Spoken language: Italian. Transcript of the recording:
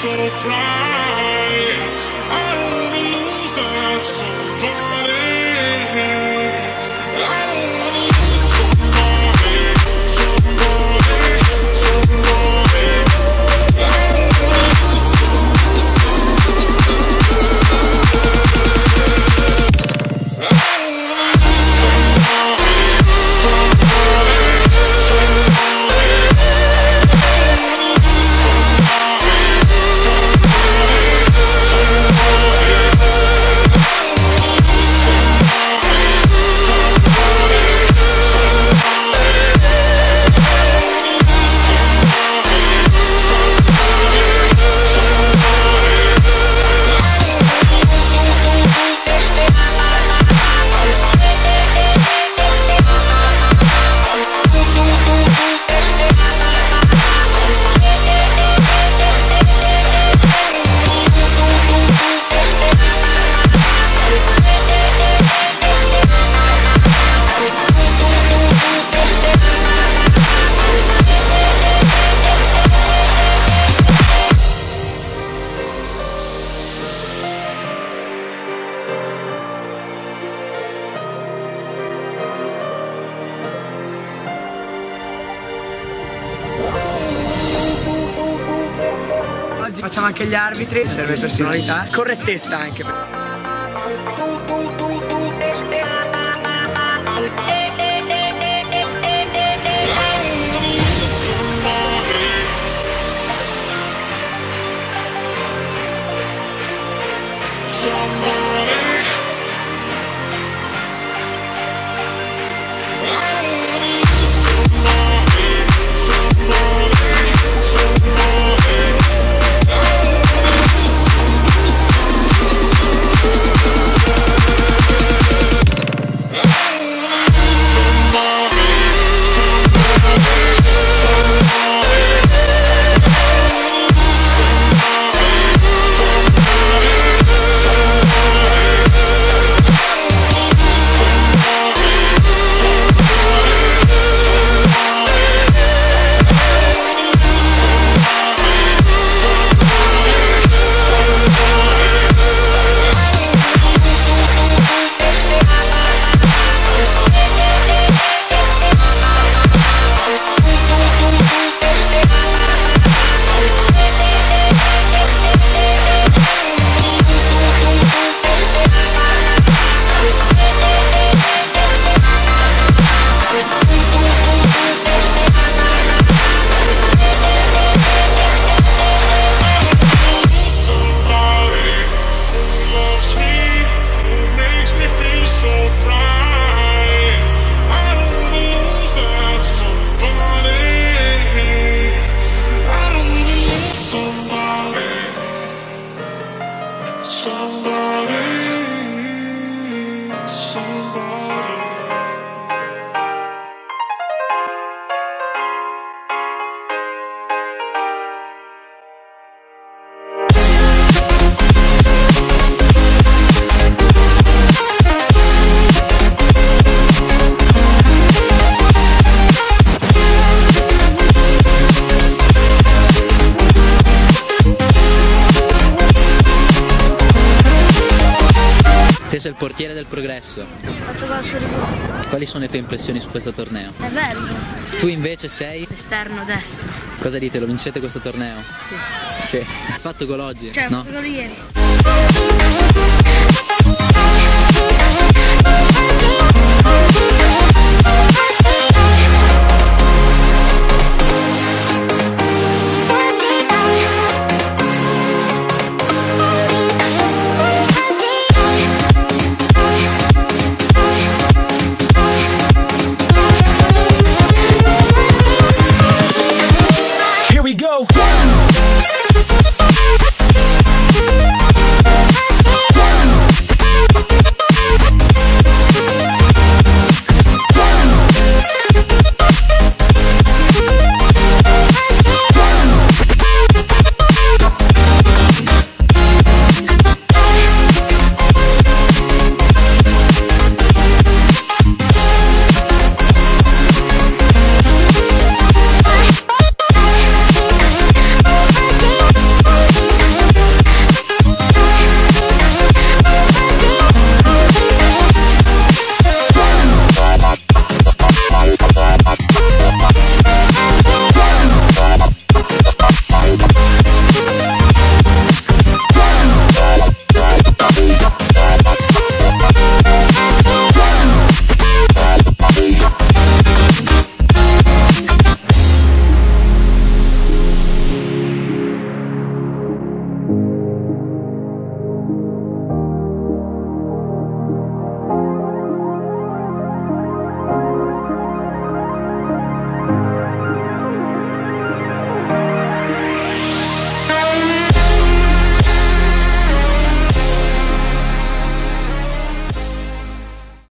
so bright. I don't wanna lose that somebody. I don't wanna lose somebody, somebody, somebody. I don't wanna lose Facciamo anche gli arbitri, serve personalità, correttezza anche. Te sei il portiere del Progresso. Ho fatto gol su rigore. Quali sono le tue impressioni su questo torneo? È bello. Tu invece sei? Esterno destro. Cosa dite? Lo vincete questo torneo? Sì. Sì. Hai fatto gol oggi? Cioè, no? ho fatto gol ieri.